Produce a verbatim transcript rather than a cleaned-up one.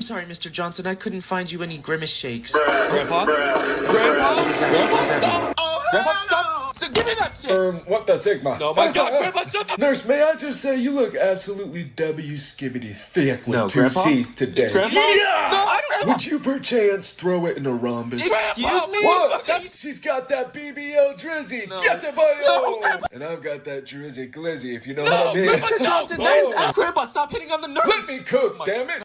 sorry, Mister Johnson. I couldn't find you any grimace shakes. Grandpa? Grandpa? Grandpa, stop! Grandpa, stop! Stop! Give me that shit! Um, what the Sigma? Oh my God, Grandpa, shut the... Nurse, may I just say you look absolutely W skibbity thick with No, two Grandpa? C's today. Grandpa? Yeah! No, I don't... Would you perchance throw it in a rhombus? Excuse me? What? That's... She's got that B B L drizzy. No. Get the boyo! No, Grandpa. And I've got that drizzy glizzy, if you know No, what I mean. Mister Johnson, that is... Oh. Grandpa, stop hitting on the nurse! Let me cook, damn it!